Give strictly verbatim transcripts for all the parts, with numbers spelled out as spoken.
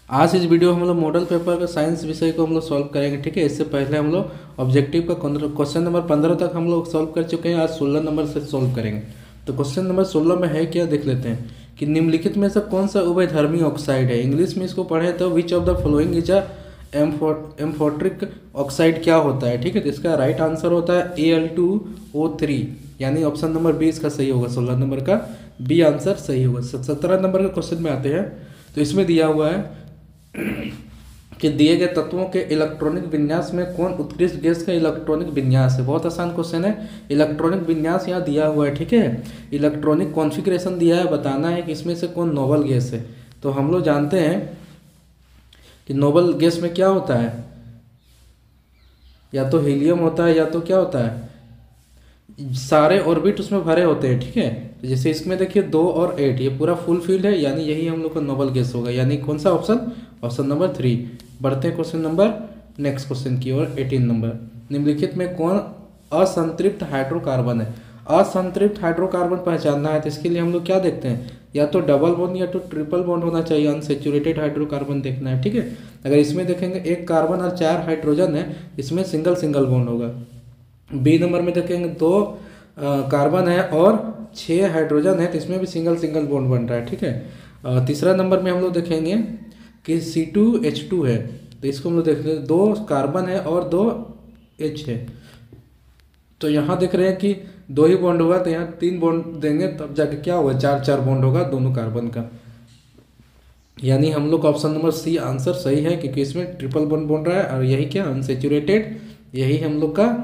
आज इस वीडियो में हम लोग मॉडल पेपर का साइंस विषय को हम लोग सॉल्व करेंगे। ठीक है, इससे पहले हम लोग ऑब्जेक्टिव का क्वेश्चन नंबर पंद्रह तक हम लोग सॉल्व कर चुके हैं। आज सोलह नंबर से सॉल्व करेंगे। तो क्वेश्चन नंबर सोलह में है क्या, देख लेते हैं कि निम्नलिखित में से कौन सा उभयधर्मी ऑक्साइड है। इंग्लिश में इसको पढ़े तो which of the following is a amphoteric oxide क्या होता है। ठीक है, तो इसका राइट आंसर होता है A L two O three, यानी ऑप्शन नंबर बी इसका सही होगा। सोलह नंबर का बी आंसर सही होगा। सत्रह नंबर के क्वेश्चन में आते हैं। तो इसमें दिया हुआ है कि दिए गए तत्वों के इलेक्ट्रॉनिक विन्यास में कौन उत्कृष्ट गैस का इलेक्ट्रॉनिक विन्यास है। बहुत आसान क्वेश्चन है। इलेक्ट्रॉनिक विन्यास यहाँ दिया हुआ है। ठीक है, इलेक्ट्रॉनिक कॉन्फ़िगरेशन दिया है, बताना है कि इसमें से कौन नोबल गैस है। तो हम लोग जानते हैं कि नोबल गैस में क्या होता है, या तो हीलियम होता है या तो क्या होता है, सारे ऑर्बिट उसमें भरे होते हैं। ठीक है, तो जैसे इसमें देखिए दो और एट, ये पूरा फुल फील्ड है, यानी यही हम लोग का नोबल गैस होगा। यानी कौन सा ऑप्शन, ऑप्शन नंबर थ्री। बढ़ते हैं क्वेश्चन नंबर नेक्स्ट क्वेश्चन की ओर। एटीन नंबर, निम्नलिखित में कौन असंतृप्त हाइड्रोकार्बन है। असंतृप्त हाइड्रोकार्बन पहचानना है तो इसके लिए हम लोग क्या देखते हैं, या तो डबल बॉन्ड या तो ट्रिपल बॉन्ड होना चाहिए। अनसेचुरेटेड हाइड्रोकार्बन देखना है। ठीक है, अगर इसमें देखेंगे एक कार्बन और चार हाइड्रोजन है, इसमें सिंगल सिंगल बॉन्ड होगा। बी नंबर में देखेंगे दो कार्बन है और छः हाइड्रोजन है, तो इसमें भी सिंगल सिंगल बॉन्ड बन रहा है। ठीक है, तीसरा नंबर में हम लोग देखेंगे कि सी टू एच टू है, तो इसको हम लोग देख रहे हैं दो कार्बन है और दो एच है, तो यहाँ देख रहे हैं कि दो ही बॉन्ड होगा, तो यहाँ तीन बॉन्ड देंगे तब जाके क्या होगा, चार चार बॉन्ड होगा दोनों कार्बन का। यानी हम लोग का ऑप्शन नंबर सी आंसर सही है, क्योंकि इसमें ट्रिपल बॉन्ड बन रहा है और यही क्या अनसेचुरेटेड, यही हम लोग का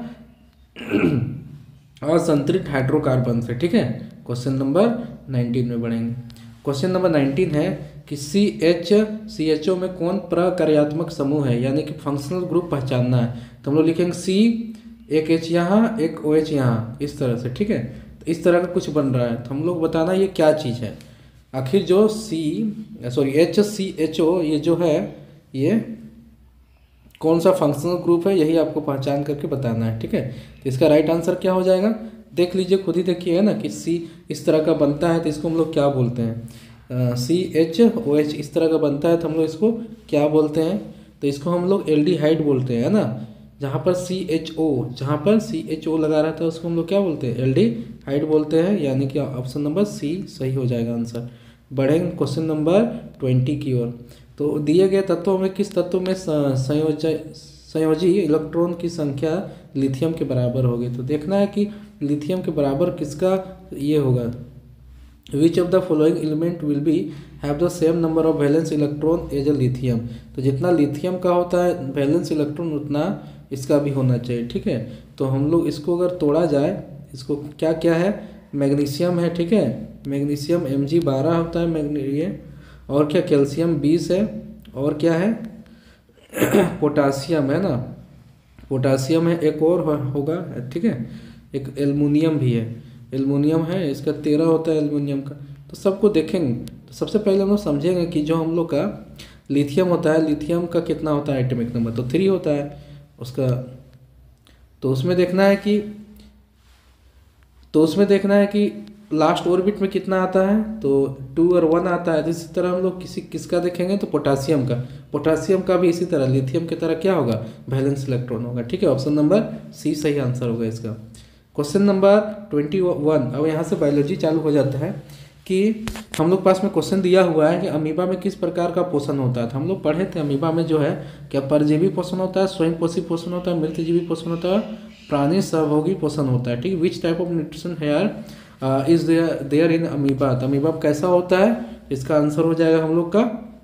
असंतृप्त हाइड्रोकार्बन से। ठीक है, क्वेश्चन नंबर नाइनटीन में बढ़ेंगे। क्वेश्चन नंबर नाइनटीन है कि सी एच सी एच ओ में कौन प्रकार्यात्मक समूह है, यानी कि फंक्शनल ग्रुप पहचानना है। तो हम लोग लिखेंगे सी, एक एच यहाँ एक ओ एच यहाँ, इस तरह से। ठीक है, तो इस तरह का कुछ बन रहा है, तो हम लोग बताना ये क्या चीज़ है। आखिर जो C sorry H C H O ये जो है, ये कौन सा फंक्शनल ग्रुप है, यही आपको पहचान करके बताना है। ठीक है, तो इसका राइट आंसर क्या हो जाएगा, देख लीजिए, खुद ही देखिए ना कि सी इस तरह का बनता है तो इसको हम लोग क्या बोलते हैं, सी एच ओ एच इस तरह का बनता है तो हम लोग इसको क्या बोलते हैं, तो इसको हम लोग एल्डिहाइड बोलते हैं, है ना। जहाँ पर सी एच ओ जहाँ पर सी एच ओ लगा रहता है उसको हम लोग क्या बोलते हैं, एल्डिहाइड बोलते हैं। यानी कि ऑप्शन नंबर सी सही हो जाएगा आंसर। बढ़ेंगे क्वेश्चन नंबर ट्वेंटी की ओर। तो दिए गए तत्वों में किस तत्व में संयोज संयोजी इलेक्ट्रॉन की संख्या लिथियम के बराबर होगी। तो देखना है कि लिथियम के बराबर किसका ये होगा। Which of the following element will be have the same number of valence electron as a lithium. तो जितना लिथियम का होता है वैलेंस इलेक्ट्रॉन, उतना इसका भी होना चाहिए। ठीक है, तो हम लोग इसको अगर तोड़ा जाए, इसको क्या क्या है, मैग्नीशियम है। ठीक है, मैग्नीशियम एम जी बारह होता है मैग्नी, और क्या कैल्शियम बीस है, और क्या है पोटासियम है ना, पोटासियम है, एक और होगा। ठीक है, एक एल्युमिनियम भी है, एल्युमिनियम है, इसका तेरह होता है एल्युमिनियम का। तो सबको देखेंगे तो सबसे पहले हम लोग समझेंगे कि जो हम लोग का लिथियम होता है, लिथियम का कितना होता है एटॉमिक नंबर, तो थ्री होता है उसका। तो उसमें देखना है कि तो उसमें देखना है कि लास्ट ऑर्बिट में कितना आता है, तो टू और वन आता है। इसी तरह हम लोग किसी किसका देखेंगे तो पोटासियम का, पोटासियम का भी इसी तरह लिथियम की तरह क्या होगा, वैलेंस इलेक्ट्रॉन होगा। ठीक है, ऑप्शन नंबर सी सही आंसर होगा इसका। क्वेश्चन नंबर ट्वेंटी वन, अब यहाँ से बायोलॉजी चालू हो जाता है कि हम लोग पास में क्वेश्चन दिया हुआ है कि अमीबा में किस प्रकार का पोषण होता है। तो हम लोग पढ़े थे अमीबा में जो है क्या परजीवी पोषण होता है, स्वयंपोषी पोषण होता है, मृतजीवी पोषण होता है, प्राणी सहभोगी पोषण होता है। ठीक है, which type of nutrition here is there in amoeba. तो अमीबा कैसा होता है, इसका आंसर हो जाएगा हम लोग का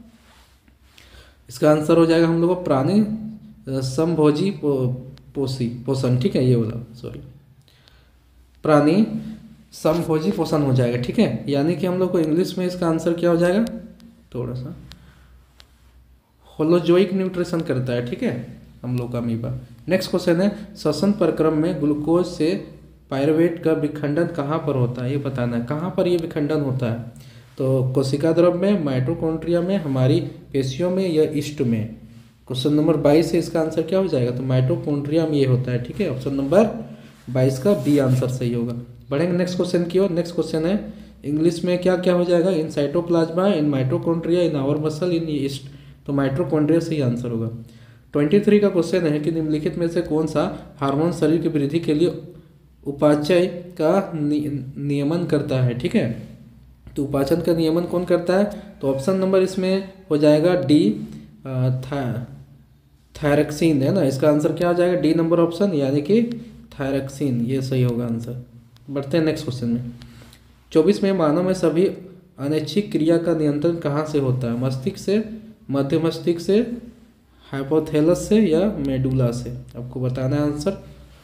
इसका आंसर हो जाएगा हम लोग का प्राणी समभोजी पो, पोषी पोषण। ठीक है, ये बोला सॉरी प्राणी समभोजी पोषण हो जाएगा। ठीक है, यानी कि हम लोग को इंग्लिश में इसका आंसर क्या हो जाएगा, थोड़ा सा होलोजोइक न्यूट्रिशन करता है। ठीक है, हम लोग का अमीबा। नेक्स्ट क्वेश्चन है श्वसन प्रक्रम में ग्लूकोज से पायरुवेट का विखंडन कहाँ पर होता है, ये बताना है कहाँ पर ये विखंडन होता है। तो कोशिका द्रव में, माइटोकॉन्ड्रिया में, हमारी पेशियों में या ईस्ट में। क्वेश्चन नंबर बाईस है, इसका आंसर क्या हो जाएगा, तो माइटोकॉन्ड्रिया में ये होता है। ठीक है, ऑप्शन नंबर बाईस का बी आंसर सही होगा। बढ़ेंगे नेक्स्ट क्वेश्चन की ओर। नेक्स्ट क्वेश्चन है इंग्लिश में क्या क्या हो जाएगा, in cytoplasm, in mitochondria, in our muscle, in yeast. तो माइटोकॉन्ड्रिया सही आंसर होगा। ट्वेंटी थ्री का क्वेश्चन है कि निम्नलिखित में से कौन सा हार्मोन शरीर की वृद्धि के लिए उपापचय का नि, नियमन करता है, ठीक है। तो उपापचय का नियमन कौन करता है, तो ऑप्शन नंबर इसमें हो जाएगा डी, था थायरक्सिन है ना। इसका आंसर क्या हो जाएगा, डी नंबर ऑप्शन, यानी कि थायरक्सिन, ये सही होगा आंसर। बढ़ते हैं नेक्स्ट क्वेश्चन में। चौबीस में मानव में सभी अनैच्छिक क्रिया का नियंत्रण कहाँ से होता है, मस्तिष्क से, मध्य मस्तिष्क से, हाइपोथैलस से या मेडुला से, आपको बताना है आंसर।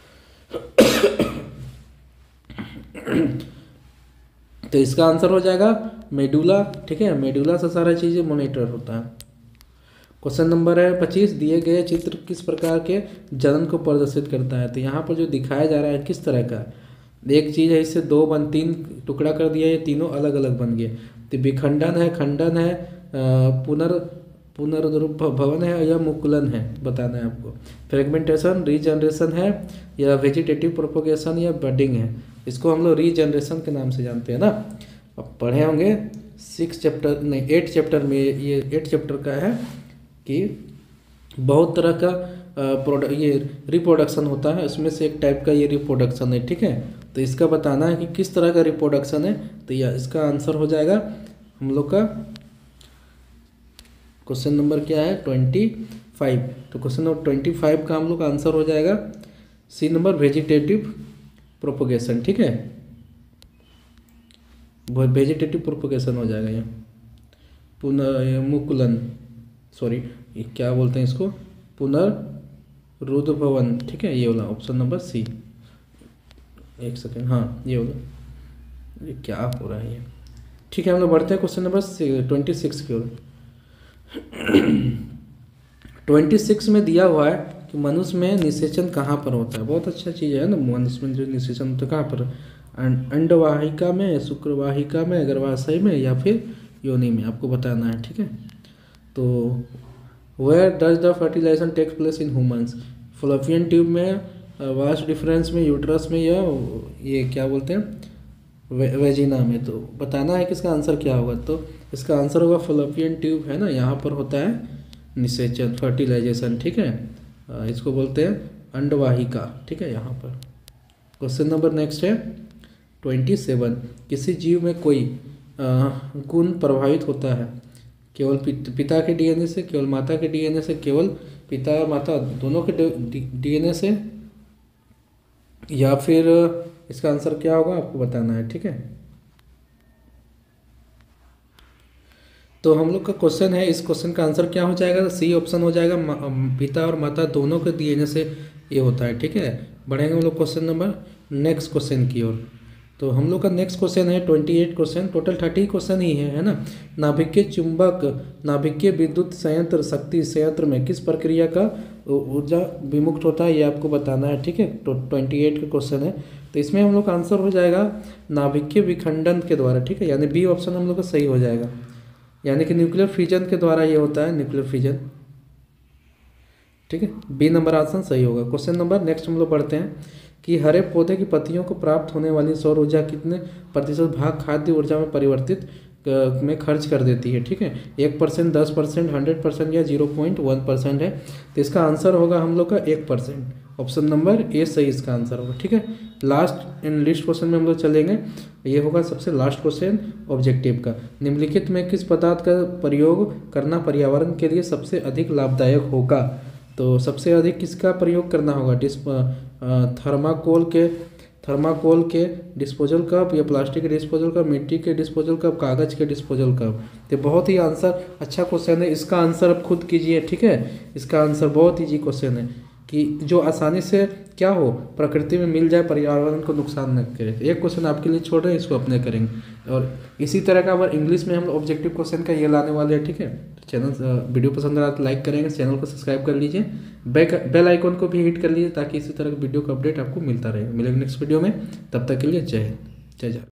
तो इसका आंसर हो जाएगा मेडुला, ठीक है। मेडुला से सारा चीज़ें मॉनिटर होता है। क्वेश्चन नंबर है पच्चीस, दिए गए चित्र किस प्रकार के जनन को प्रदर्शित करता है। तो यहाँ पर जो दिखाया जा रहा है किस तरह का, एक चीज़ है, इससे दो बन तीन टुकड़ा कर दिया, ये तीनों अलग अलग बन गए। तो विखंडन है, खंडन है, पुनर पुनर्भवन है या मुकुलन है, बताना है आपको। फ्रेगमेंटेशन, रीजनरेशन है या वेजिटेटिव प्रोपोगेशन या बडिंग है। इसको हम लोग रीजनरेशन के नाम से जानते हैं ना। अब पढ़े होंगे सिक्स चैप्टर नहीं एट चैप्टर में, ये एट चैप्टर का है कि बहुत तरह का प्रोडक्ट ये रिप्रोडक्शन होता है, उसमें से एक टाइप का ये रिप्रोडक्शन है, ठीक है। तो इसका बताना है कि किस तरह का रिप्रोडक्शन है। तो यह इसका आंसर हो जाएगा हम लोग का क्वेश्चन नंबर क्या है, ट्वेंटी फाइव। तो क्वेश्चन नंबर ट्वेंटी फाइव का हम लोग का आंसर हो जाएगा सी नंबर, वेजिटेटिव प्रोपोगेशन, ठीक है। वेजिटेटिव प्रोपोगेशन हो जाएगा ये, पुनर्मुकुलन, सॉरी क्या बोलते हैं इसको, पुनरुद्भवन, ठीक है। ये वाला ऑप्शन नंबर सी, एक सेकेंड, हाँ ये वाला, ये क्या हो रहा है ये, ठीक है। हम लोग बढ़ते हैं क्वेश्चन नंबर ट्वेंटी सिक्स की ओर। ट्वेंटी सिक्स में दिया हुआ है कि मनुष्य में निषेचन कहाँ पर होता है। बहुत अच्छा चीज़ है ना, मनुष्य में जो निषेचन होता है कहाँ पर, अंडवाहिका में, शुक्रवाहिका में, गर्भाशय में या फिर योनि में, आपको बताना है, ठीक है। तो where does the fertilization takes place in humans, fallopian tube में, वास्ट डिफरेंस में, यूट्रस में या ये क्या बोलते हैं वे, वेजिना में। तो बताना है कि इसका आंसर क्या होगा। तो इसका आंसर होगा फॉलोपियन ट्यूब है ना, यहाँ पर होता है निषेचन, फर्टिलाइजेशन, ठीक है। इसको बोलते हैं अंडवाहिका, ठीक है यहाँ पर। क्वेश्चन नंबर नेक्स्ट है ट्वेंटी सेवन, किसी जीव में कोई गुण प्रभावित होता है केवल पिता के डीएनए से, केवल माता के डीएनए से, केवल पिता और माता दोनों के डीएनए से, या फिर इसका आंसर क्या होगा आपको बताना है, ठीक है। तो हम लोग का क्वेश्चन है, इस क्वेश्चन का आंसर क्या हो जाएगा, सी ऑप्शन हो जाएगा, पिता और माता दोनों के डीएनए से ये होता है, ठीक है। बढ़ेंगे हम लोग क्वेश्चन नंबर नेक्स्ट क्वेश्चन की ओर। तो हम लोग का नेक्स्ट क्वेश्चन है twenty eight question, total thirty question ही है है ना। नाभिकीय चुंबक नाभिकीय विद्युत संयंत्र शक्ति संयंत्र में किस प्रक्रिया का ऊर्जा विमुक्त होता है, ये आपको बताना है, ठीक है। तो ट्वेंटी एट का क्वेश्चन है, तो इसमें हम लोग का आंसर हो जाएगा नाभिकीय विखंडन के द्वारा, ठीक है, यानी बी ऑप्शन हम लोग का सही हो जाएगा, यानी कि न्यूक्लियर फ्यूजन के द्वारा ये होता है, न्यूक्लियर फ्यूजन, ठीक है। बी नंबर ऑप्शन सही होगा। क्वेश्चन नंबर नेक्स्ट हम लोग पढ़ते हैं कि हरे पौधे की पत्तियों को प्राप्त होने वाली सौर ऊर्जा कितने प्रतिशत भाग खाद्य ऊर्जा में परिवर्तित में खर्च कर देती है, ठीक है। एक परसेंट, दस परसेंट, हंड्रेड परसेंट या जीरो पॉइंट वन परसेंट है। तो इसका आंसर होगा हम लोग का एक परसेंट, ऑप्शन नंबर ए सही इसका आंसर होगा, ठीक है। लास्ट इन लिस्ट क्वेश्चन में हम लोग चलेंगे, ये होगा सबसे लास्ट क्वेश्चन ऑब्जेक्टिव का। निम्नलिखित में किस पदार्थ का प्रयोग करना पर्यावरण के लिए सबसे अधिक लाभदायक होगा। तो सबसे अधिक किसका प्रयोग करना होगा, डिस्प थर्माकोल के थर्माकोल के डिस्पोजल कप या प्लास्टिक के डिस्पोजल कप, मिट्टी के डिस्पोजल कप, कागज़ के डिस्पोजल कप। तो बहुत ही आंसर अच्छा क्वेश्चन है, इसका आंसर आप खुद कीजिए, ठीक है। इसका आंसर बहुत ईजी क्वेश्चन है कि जो आसानी से क्या हो प्रकृति में मिल जाए, पर्यावरण को नुकसान न करे। एक क्वेश्चन आपके लिए छोड़ रहे हैं, इसको अपने करेंगे। और इसी तरह का अगर इंग्लिश में हम ऑब्जेक्टिव क्वेश्चन का ये लाने वाले हैं, ठीक है। चैनल वीडियो पसंद आ रहा तो लाइक करेंगे, चैनल को सब्सक्राइब कर लीजिए, बेल आइकन को भी हिट कर लीजिए ताकि इसी तरह का वीडियो का अपडेट आपको मिलता रहे। मिलेंगे नेक्स्ट वीडियो में, तब तक के लिए जय हिंद, जय जय।